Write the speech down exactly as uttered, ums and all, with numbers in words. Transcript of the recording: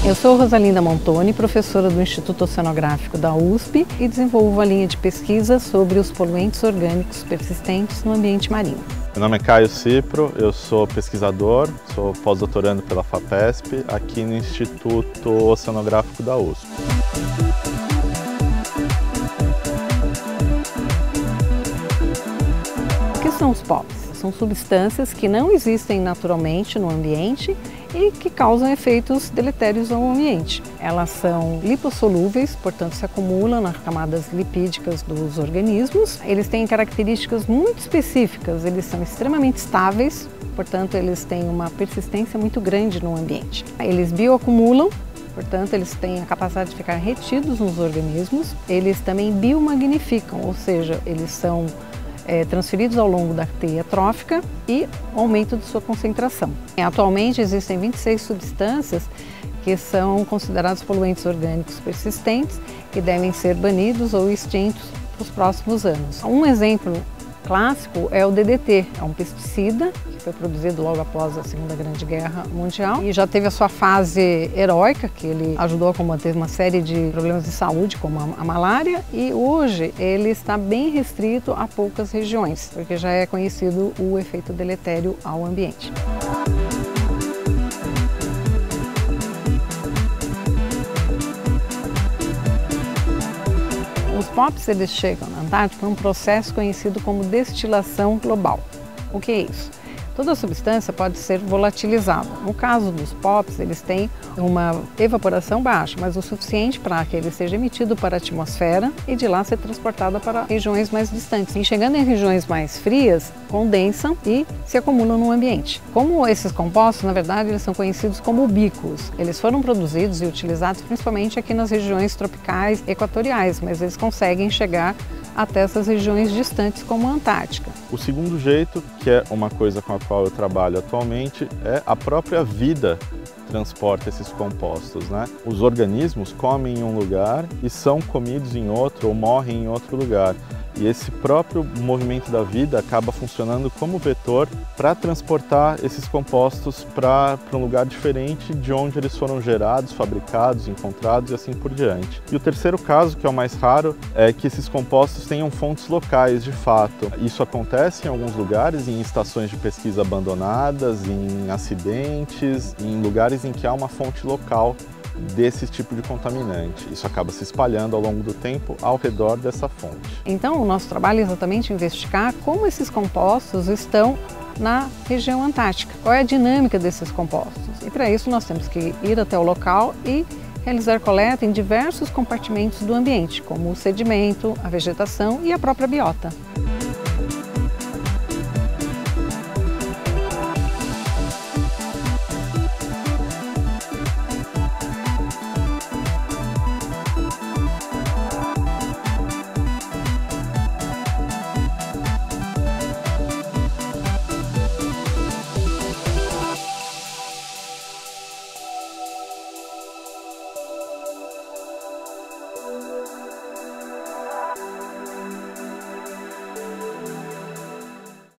Eu sou Rosalinda Montoni, professora do Instituto Oceanográfico da U S P e desenvolvo a linha de pesquisa sobre os poluentes orgânicos persistentes no ambiente marinho. Meu nome é Caio Cipro, eu sou pesquisador, sou pós-doutorando pela FAPESP aqui no Instituto Oceanográfico da U S P. O que são os P O Ps? São substâncias que não existem naturalmente no ambiente e que causam efeitos deletérios ao ambiente. Elas são lipossolúveis, portanto se acumulam nas camadas lipídicas dos organismos. Eles têm características muito específicas, eles são extremamente estáveis, portanto eles têm uma persistência muito grande no ambiente. Eles bioacumulam, portanto eles têm a capacidade de ficar retidos nos organismos. Eles também biomagnificam, ou seja, eles são É, transferidos ao longo da teia trófica e aumento de sua concentração. Atualmente existem vinte e seis substâncias que são consideradas poluentes orgânicos persistentes que devem ser banidos ou extintos nos próximos anos. Um exemplo clássico é o D D T, é um pesticida que foi produzido logo após a Segunda Grande Guerra Mundial e já teve a sua fase heróica, que ele ajudou a combater uma série de problemas de saúde, como a, a malária, e hoje ele está bem restrito a poucas regiões, porque já é conhecido o efeito deletério ao ambiente. Os P O Ps eles chegam na Antártica por um processo conhecido como destilação global. O que é isso? Toda substância pode ser volatilizada. No caso dos P O Ps, eles têm uma evaporação baixa, mas o suficiente para que ele seja emitido para a atmosfera e de lá ser transportado para regiões mais distantes. E chegando em regiões mais frias, condensam e se acumulam no ambiente. Como esses compostos, na verdade, eles são conhecidos como ubíquos. Eles foram produzidos e utilizados principalmente aqui nas regiões tropicais equatoriais, mas eles conseguem chegar até essas regiões distantes como a Antártica. O segundo jeito, que é uma coisa com a qual eu trabalho atualmente, é a própria vida transporta esses compostos, né? Os organismos comem em um lugar e são comidos em outro ou morrem em outro lugar. E esse próprio movimento da vida acaba funcionando como vetor para transportar esses compostos para um lugar diferente de onde eles foram gerados, fabricados, encontrados e assim por diante. E o terceiro caso, que é o mais raro, é que esses compostos tenham fontes locais de fato. Isso acontece em alguns lugares, em estações de pesquisa abandonadas, em acidentes, em lugares em que há uma fonte local desse tipo de contaminante. Isso acaba se espalhando ao longo do tempo ao redor dessa fonte. Então, o nosso trabalho é exatamente investigar como esses compostos estão na região antártica. Qual é a dinâmica desses compostos? E para isso nós temos que ir até o local e realizar coleta em diversos compartimentos do ambiente, como o sedimento, a vegetação e a própria biota.